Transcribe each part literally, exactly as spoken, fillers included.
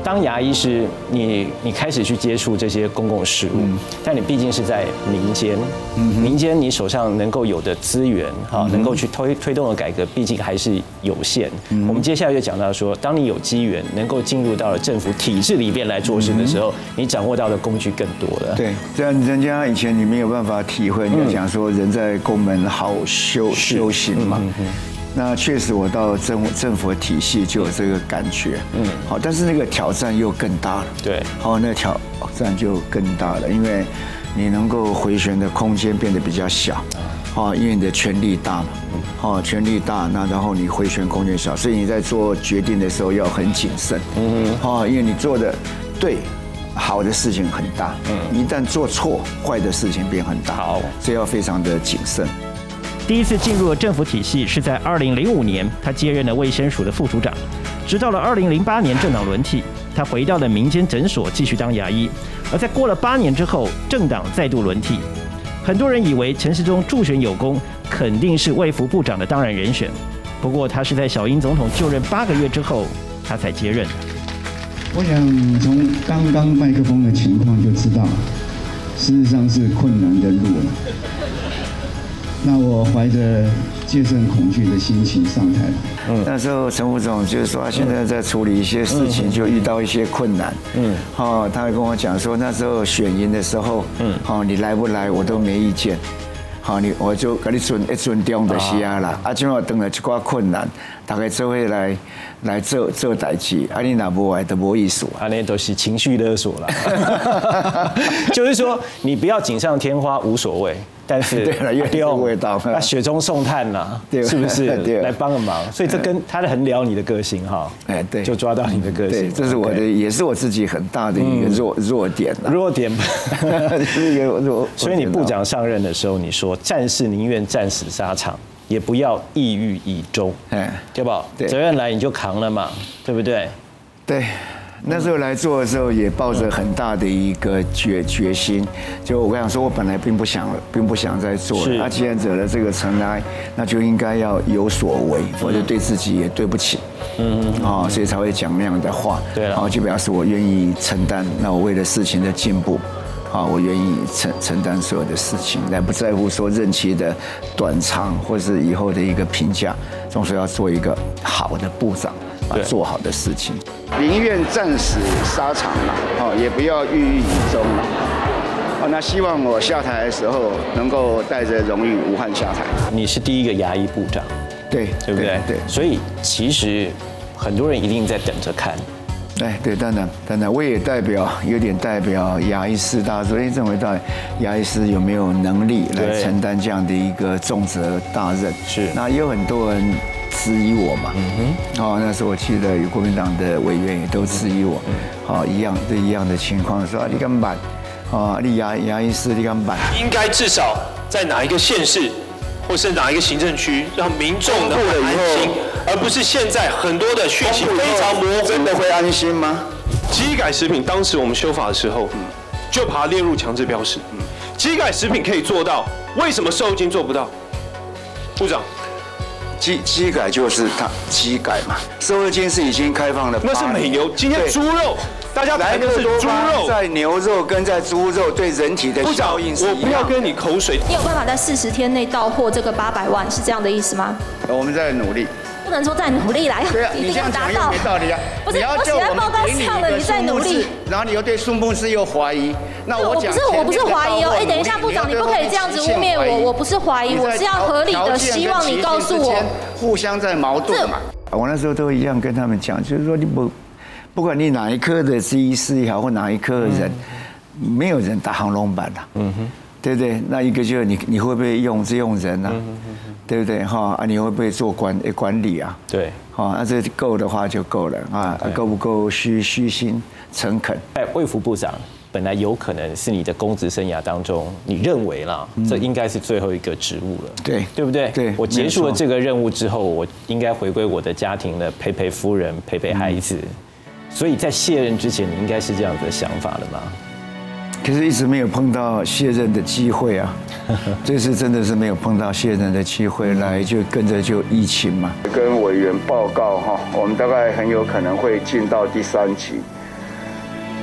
当牙医师，你你开始去接触这些公共事务，嗯、但你毕竟是在民间，嗯、民间你手上能够有的资源哈，能够去推推动的改革，毕竟还是有限。嗯、我们接下来就讲到说，当你有机缘能够进入到了政府体制里边来做事的时候，嗯、你掌握到的工具更多了。 对，这样人家以前你没有办法体会，你要讲说人在宫门好修修行嘛。嗯那确实，我到政政府体系就有这个感觉，嗯，好，但是那个挑战又更大了， 对， 好，那个挑战就更大了，因为你能够回旋的空间变得比较小，好，因为你的权力大嘛，好，权力大，那然后你回旋空间小，所以你在做决定的时候要很谨慎，嗯，好，因为你做的对。好的事情很大，嗯，一旦做错，坏的事情变很大， 好， 所以要非常的谨慎。 第一次进入了政府体系是在二零零五年，他接任了卫生署的副署长。直到了二零零八年政党轮替，他回到了民间诊所继续当牙医。而在过了八年之后，政党再度轮替，很多人以为陈时中助选有功，肯定是卫福部长的当然人选。不过他是在小英总统就任八个月之后，他才接任。 我想从刚刚麦克风的情况就知道，事实上是困难的路了。那我怀着戒慎恐惧的心情上台了。 嗯，那时候陈副总就是说，他现在在处理一些事情，就遇到一些困难。嗯，好，他会跟我讲说，那时候选赢的时候，嗯，好，你来不来我都没意见。好，你我就跟你尊一尊重就是啊啦。啊，今晚等了一寡困难，大概做会来来做做代志，啊，你若无来就无意思。 啊，那都是情绪勒索啦。就是说，你不要锦上添花无所谓。但是对了，越有味道， 那雪中送炭呐，是不是？来帮个忙，所以这跟他很聊你的个性哈，哎，对，就抓到你的个性， 这是我的，也是我自己很大的一个弱弱点弱点，是一个弱。所以你部长上任的时候，你说战士宁愿战死沙场，也不要抑郁以终，哎，对吧？责任来你就扛了嘛，对不对？ 对。那时候来做的时候，也抱着很大的一个决决心。就我跟你讲说，我本来并不想，并不想再做了。那既然惹了这个尘埃，那就应该要有所为，否则对自己也对不起。嗯嗯。啊，所以才会讲那样的话。对。然后就表示我愿意承担。那我为了事情的进步，啊，我愿意承承担所有的事情，来不在乎说任期的短长，或是以后的一个评价，总是要做一个好的部长。做好的事情，宁愿战死沙场了，哦，也不要郁郁以终了。哦，那希望我下台的时候能够带着荣誉无憾下台。 你是第一个牙医部长， 对， 对不对？对，所以其实很多人一定在等着看。 哎，对，当然，当然，我也代表有点代表牙医师，大家说，哎，认为到底牙医师有没有能力来承担这样的一个重责大任？是，那也有很多人质疑我嘛，嗯哼，哦，那时候我记得有国民党的委员也都质疑我，好，一样对一样的情况，说啊，你敢办？啊，你牙牙医师你敢办？ 应该至少在哪一个县市，或是哪一个行政区，让民众能够安心，而不是现在很多的讯息非常模糊。 真的会安心吗？ 基改食品当时我们修法的时候，就把它列入强制标示。基改食品可以做到，为什么瘦肉精做不到？部长。 基基改就是它基改嘛，瘦肉精是已经开放了， 那是美牛。今天猪肉，大家谈的是猪肉， 在牛肉跟在猪肉对人体的效应是一样的。 我不要跟你口水。 你有办法在四十天内到货这个八百万，是这样的意思吗？ 我们在努力。 不能说再努力来， 对啊，你这样讲又没道理啊！ 不是，我写在报告上了，你在努力， 然后你又对数目字又怀疑，那我讲， 不是，我不是怀疑哦。哎，等一下，部长，你不可以这样子污蔑我，我不是怀疑，我是要合理的希望你告诉我， 互相在矛盾嘛。我那时候都一样跟他们讲，就是说你不，不管你哪一科的医师也好，或哪一科的人，没有人打行龙板的，嗯哼，对不对？那一个就是你你会不会用这用人啊？对不对哈？啊，你会不会做管管理啊？ 对， 好，那这够的话就够了啊，够不够虚虚心诚恳？ 哎，卫福部长本来有可能是你的公职生涯当中，你认为啦，这应该是最后一个职务了， 对， 对不对？ 对， 我结束了这个任务之后，我应该回归我的家庭了，陪陪夫人，陪陪孩子。所以在卸任之前，你应该是这样子的想法的吗？ 可是一直没有碰到卸任的机会啊，这次真的是没有碰到卸任的机会，来就跟着就疫情嘛。跟委员报告哈，我们大概很有可能会进到第三级，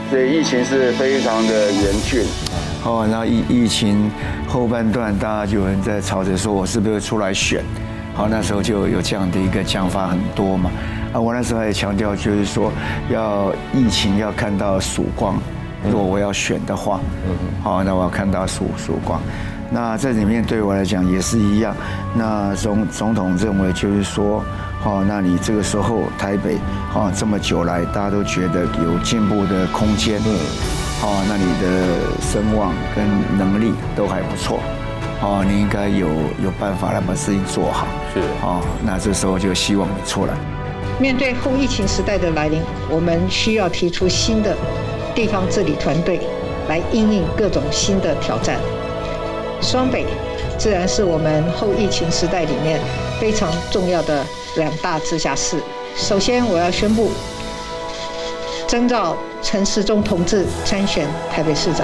所以疫情是非常的严峻。哦，然后疫疫情后半段，大家就有人在吵着说我是不是出来选？好，那时候就有这样的一个讲法很多嘛。啊，我那时候也强调，就是说要疫情要看到曙光。如果我要选的话，好，那我要看到曙曙光。那这里面对我来讲也是一样。那总总统认为就是说，哦，那你这个时候台北，哦，这么久来，大家都觉得有进步的空间。哦，那你的声望跟能力都还不错，哦，你应该有有办法来把事情做好。 是， 哦，那这时候就希望你出来。 面对后疫情时代的来临，我们需要提出新的地方治理团队来因应各种新的挑战。双北自然是我们后疫情时代里面非常重要的两大直辖市。首先，我要宣布征召陈时中同志参选台北市长。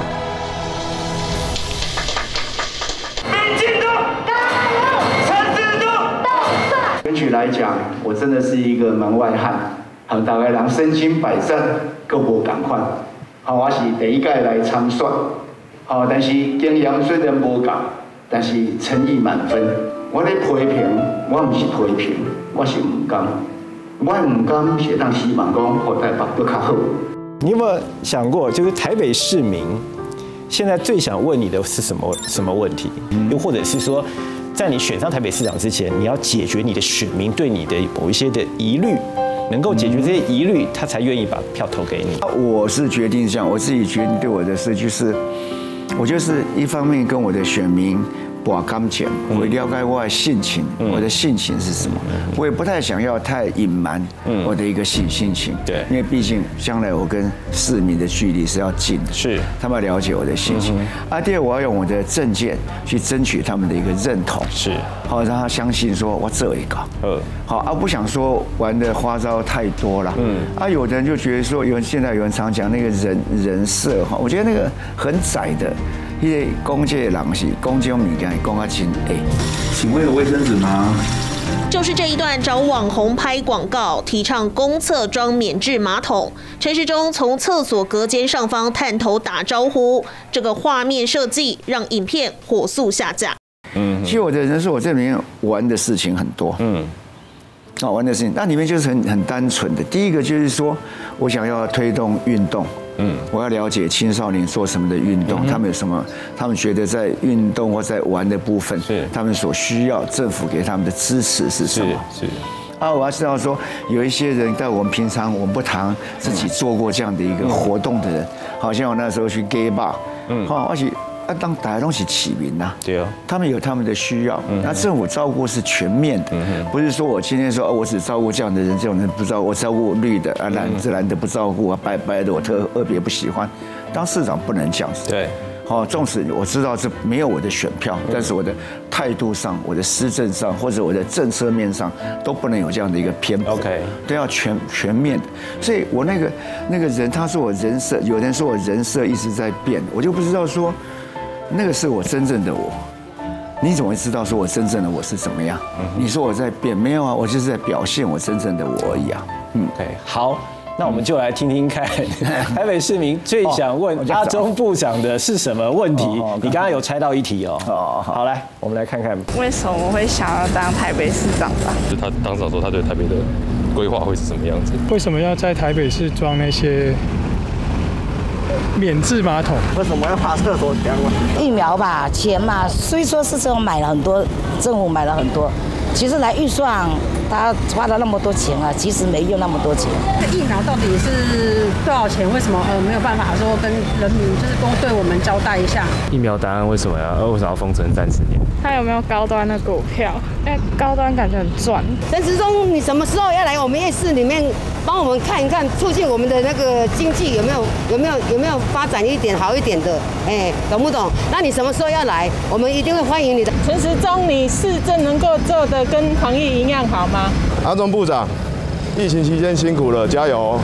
民进党加油！陈时中到上。选举来讲，我真的是一个门外汉，好，大概人身经百战，各无同款。好，我是第一届来参选，好，但是经验虽然无同，但是诚意满分。我咧批评，我唔是批评，我是唔甘。我唔甘是当希望讲，互台北更较好。 你有没有想过，就是台北市民现在最想问你的是什么什么问题？又或者是说，在你选上台北市长之前，你要解决你的选民对你的某一些的疑虑，能够解决这些疑虑，他才愿意把票投给你。 我是决定这样，我自己决定对我的事就是，我就是一方面跟我的选民把感情，我了解我的性情，我的性情是什么，我也不太想要太隐瞒我的一个性性情， 对， 因为毕竟将来我跟市民的距离是要近的， 是， 他们要了解我的性情。啊，第二，我要用我的政见去争取他们的一个认同， 是， 好让他相信说我这一个，呃，好，而不想说玩的花招太多了，嗯，啊，有的人就觉得说，有人现在有人常讲那个人人设哈，我觉得那个很窄的。因为公这人是公这种物件，讲啊真诶。 请问有卫生纸吗？ 就是这一段找网红拍广告，提倡公厕装免治马桶。陈时中从厕所隔间上方探头打招呼，这个画面设计让影片火速下架。 嗯，其实我的人是我这里面玩的事情很多，嗯，啊玩的事情，那里面就是很很单纯的。第一个就是说我想要推动运动。嗯，我要了解青少年做什么的运动，嗯、他们有什么，他们觉得在运动或在玩的部分，是他们所需要政府给他们的支持是什么？是。是啊，我要知道说，有一些人在我们平常我们不谈自己做过这样的一个活动的人，嗯、好像我那时候去 gay bar， 嗯，好，而且啊，当大家东西起名呐，对哦，他们有他们的需要，嗯、那政府照顾是全面的，嗯、不是说我今天说哦，我只照顾这样的人，这种人不照顾，我照顾绿的啊，蓝的蓝的不照顾啊，白白的我特特别不喜欢。当市长不能这样子，对，好，纵使我知道这没有我的选票，但是我的态度上、我的施政上或者我的政策面上都不能有这样的一个偏颇 ，OK， 都要全全面的。所以我那个那个人，他说我人设，有人说我人设一直在变，我就不知道说。那个是我真正的我，你怎么会知道说我真正的我是怎么样？你说我在变，没有啊，我就是在表现我真正的我而已啊。嗯 ，OK， 好，那我们就来听听看，台北市民最想问阿中部长的是什么问题？你刚刚有猜到一题哦。哦，好，来，我们来看看为什么我会想要当台北市长吧？ 就他当长说他对台北的规划会是什么样子？ 为什么要在台北市装那些？免治马桶， 为什么要爬厕所墙？疫苗吧，钱嘛，虽说是政府买了很多，政府买了很多，其实来预算，他花了那么多钱啊，其实没用那么多钱。 疫苗到底是多少钱？为什么呃没有办法说跟人民就是都对我们交代一下？ 疫苗答案为什么要为什么要封城三十年？ 他有没有高端的股票？哎，高端感觉很赚。 陈时中，你什么时候要来我们夜市里面帮我们看一看，促进我们的那个经济有没有有没有有没有发展一点好一点的？哎，懂不懂？那你什么时候要来？我们一定会欢迎你的。 陈时中，你市政能够做得跟防疫一样好吗？ 阿中部长，疫情期间辛苦了，加油！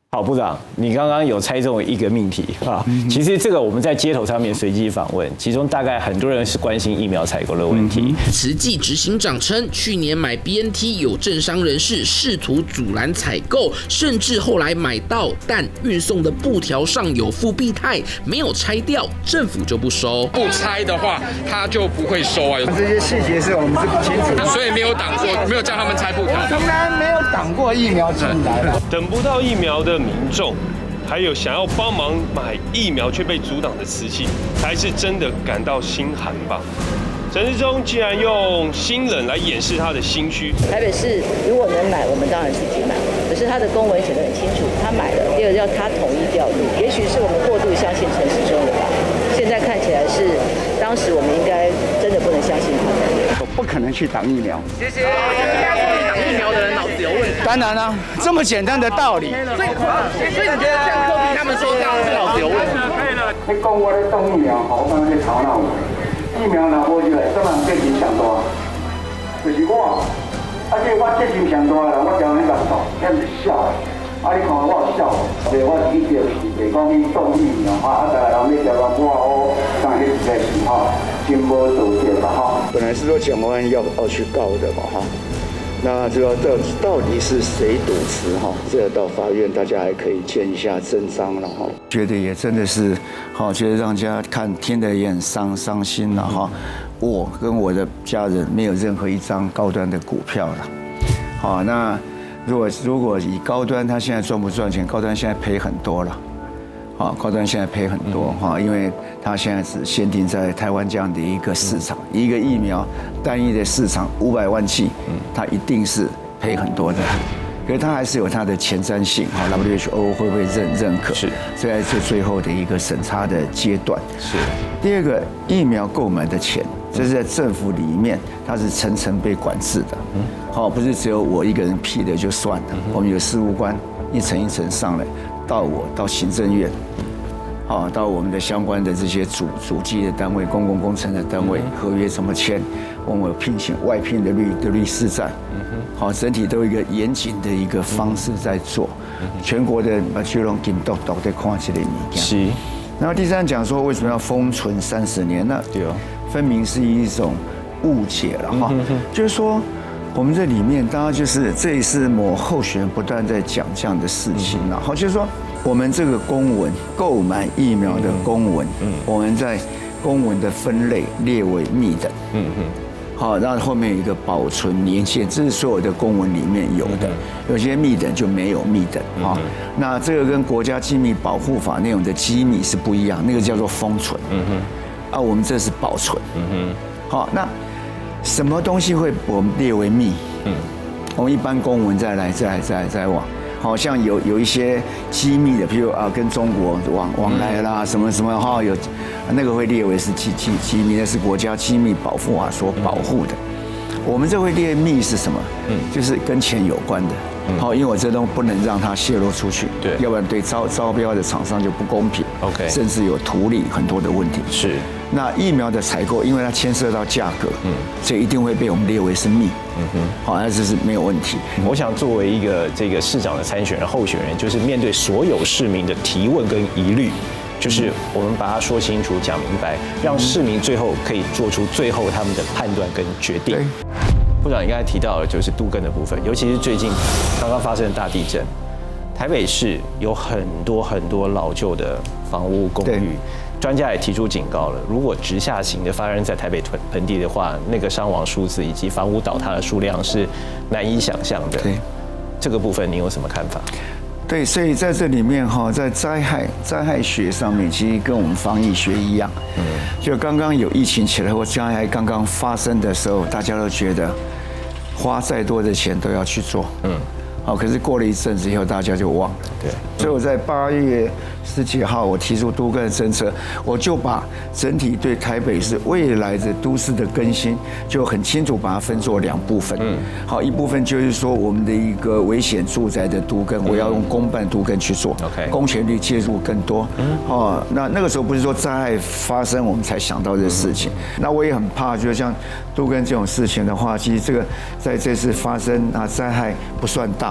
好，部长，你刚刚有猜中一个命题啊。其实这个我们在街头上面随机访问，其中大概很多人是关心疫苗采购的问题。 慈济执行长称，去年买 B N T 有政商人士试图阻拦采购，甚至后来买到，但运送的布条上有复必泰，没有拆掉，政府就不收。 不拆的话，他就不会收啊。 这些细节是我们是不清楚， 所以没有挡过，没有叫他们拆布条， 从来没有挡过疫苗进来。 等不到疫苗的民众，还有想要帮忙买疫苗却被阻挡的慈济，才是真的感到心寒吧。陈时中竟然用心冷来掩饰他的心虚。 台北市如果能买，我们当然自己买，可是他的公文写得很清楚，他买了，第二要他统一调度。也许是我们过度相信陈时中了吧？现在看起来是，当时我们应该真的不能相信他。 我不可能去挡疫苗。 谢谢。挡疫苗的人脑子有问题。 当然了，这么简单的道理。 所以，所以你觉得这样科比他们说这样是脑子有问题？ 你讲我咧挡疫苗，我感觉你头脑有疫苗若无入来，怎人责任上大？就是我，啊，即我责任上大啦，我交你垃圾，遐是小的。啊，你看我有小，所以我是去着是，袂讲去挡疫苗，啊，啊，大家人咧交讲我哦，当然迄实在是吼，真无道德啦吼。本来是说蒋万安要要去告的嘛哈。那这个到到底是谁主持哈？这个到法院大家还可以见一下真章了哈。觉得也真的是，好，觉得让人家看听得也很伤伤心了哈。我跟我的家人没有任何一张高端的股票了。好，那如果如果以高端，他现在赚不赚钱？高端现在赔很多了。啊，高端现在赔很多哈，因为它现在只限定在台湾这样的一个市场，一个疫苗单一的市场五百万剂，它一定是赔很多的。可是它还是有它的前瞻性，哈 ，W H O 会不会认认可？是，这是最后的一个审查的阶段。是。第二个，疫苗购买的钱，这是在政府里面，它是层层被管制的。嗯。好，不是只有我一个人批的就算了，我们有事务官一层一层上来。到我到行政院，啊，到我们的相关的这些主主机的单位、公共工程的单位，合约怎么签？我们有聘请外聘的律的律师在，好，整体都有一个严谨的一个方式在做。全国的把去龙金都都在看这类物件。是。然后第三讲说为什么要封存三十年？那对哦，分明是一种误解了哈，就是说。我们这里面当然就是这也是某候选人不断在讲这样的事情了。好，就是说我们这个公文购买疫苗的公文，我们在公文的分类列为密等。嗯嗯。好，然后后面有一个保存年限，这是所有的公文里面有的。有些密等就没有密等。好，那这个跟国家机密保护法那种的机密是不一样，那个叫做封存。嗯哼。啊，我们这是保存。嗯哼。好，那。什么东西会我们列为密？嗯，我们一般公文再来再来再来再往，好像有有一些机密的，譬如啊跟中国往往来啦，什么什么哈有，那个会列为是机机机密，那是国家机密保护法所保护的。我们这会列密是什么？嗯，就是跟钱有关的。好，因为我这东西不能让它泄露出去，对，要不然对招招标的厂商就不公平。OK， 甚至有图利很多的问题。是。那疫苗的采购，因为它牵涉到价格，嗯，所以一定会被我们列为是密，嗯哼，好，那这是没有问题。 我想作为一个这个市长的参选人、候选人，就是面对所有市民的提问跟疑虑，就是我们把它说清楚、讲明白，让市民最后可以做出最后他们的判断跟决定。部长，你刚才提到的就是都更的部分，尤其是最近刚刚发生的大地震，台北市有很多很多老旧的房屋公寓。专家也提出警告了，如果直下型的发生在台北盆地的话，那个伤亡数字以及房屋倒塌的数量是难以想象的。对，这个部分你有什么看法？ 对，所以在这里面哈，在灾害灾害学上面，其实跟我们防疫学一样。嗯，就刚刚有疫情起来或灾害刚刚发生的时候，大家都觉得花再多的钱都要去做。嗯。好，可是过了一阵子以后，大家就忘了。对，所以我在八月十几号，我提出都更的政策，我就把整体对台北市未来的都市的更新，就很清楚把它分作两部分。嗯，好，一部分就是说我们的一个危险住宅的都更，我要用公办都更去做。OK， 公权力介入更多。嗯，哦，那那个时候不是说灾害发生我们才想到这事情，那我也很怕，就像都更这种事情的话，其实这个在这次发生啊灾害不算大。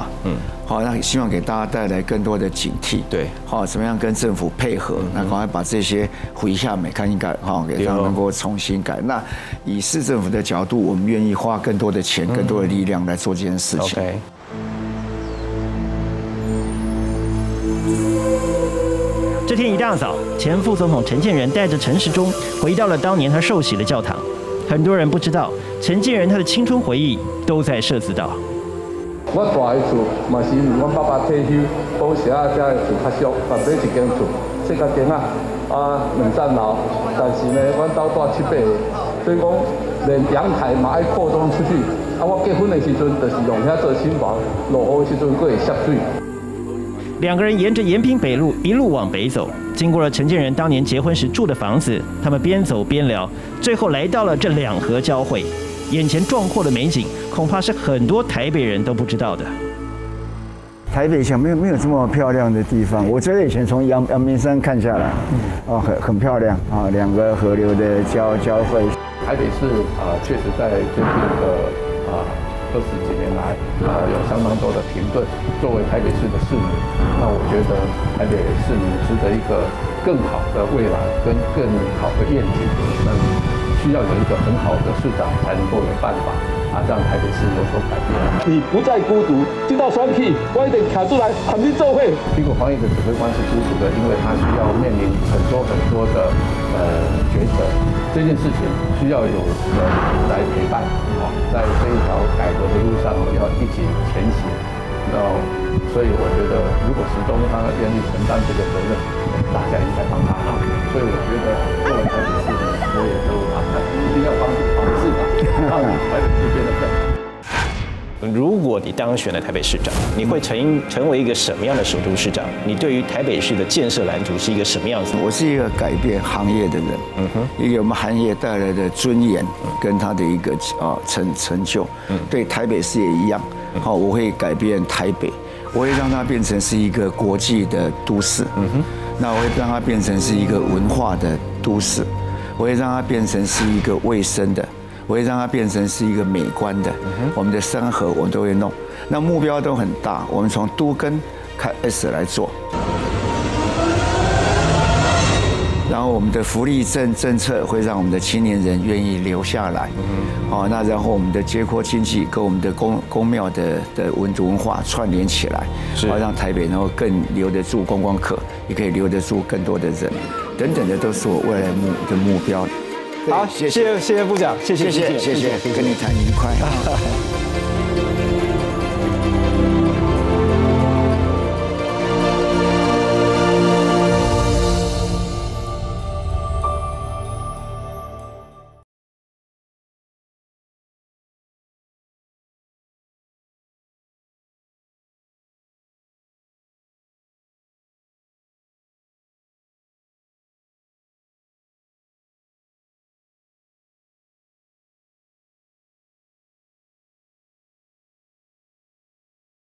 大，嗯，好，那希望给大家带来更多的警惕， 对， 好，怎么样跟政府配合，那赶快把这些回下美看应该好，给它能够重新改。那以市政府的角度，我们愿意花更多的钱、更多的力量来做这件事情。 OK。 这天一大早，前副总统陈建仁带着陈时中回到了当年他受洗的教堂。很多人不知道，陈建仁他的青春回忆都在社子岛。 我大个厝嘛是阮爸爸退休，保时啊，才厝较俗，嘛买一间厝，细较间啊，啊两层楼，但是呢，阮兜住七八个，所以讲连阳台嘛爱扩张出去。啊，我结婚的时阵，就是用遐做新房，落雨的时阵佫会涉水。 两个人沿着延平北路一路往北走，经过了陈建仁当年结婚时住的房子，他们边走边聊，最后来到了这两河交汇。眼前壮阔的美景，恐怕是很多台北人都不知道的。 台北想没有没有这么漂亮的地方，我觉得以前从阳阳明山看下来，哦，很很漂亮啊，两个河流的交交汇。 台北市啊，确实在最近的啊。二十几年来，啊、呃，有相当多的评论。作为台北市的市民，那我觉得台北市民值得一个更好的未来跟更好的愿景。那需要有一个很好的市长，才能够有办法啊，让台北市有所改变。你不再孤独，听到双 K， 我一点卡出来，喊你奏会。苹果防疫的指挥官是孤独的，因为他需要面临很多很多的呃抉择。这件事情需要有人来陪伴，啊，在这一条改革的路上要一起前行。那所以我觉得，如果始终他愿意承担这个责任，大家应该帮他忙。所以我觉得，作为台北市民，我也都一定要帮帮市长，让台北市变得更好。 如果你当选了台北市长，你会成成为一个什么样的首都市长？你对于台北市的建设蓝图是一个什么样子？ 我是一个改变行业的人，嗯哼，一个我们行业带来的尊严跟他的一个啊成成就，嗯，对台北市也一样。好，我会改变台北，我会让它变成是一个国际的都市，嗯哼，那我会让它变成是一个文化的都市，我会让它变成是一个卫生的。我会让它变成是一个美观的，我们的山河我们都会弄，那目标都很大，我们从都更开始来做，然后我们的福利政政策会让我们的青年人愿意留下来，好，那然后我们的街廓经济跟我们的宫宫庙的的文文化串联起来，好让台北能够更留得住观光客，也可以留得住更多的人，等等的都是我未来目的目标。 好，谢谢谢谢部长，谢谢谢谢谢谢，跟你谈愉快。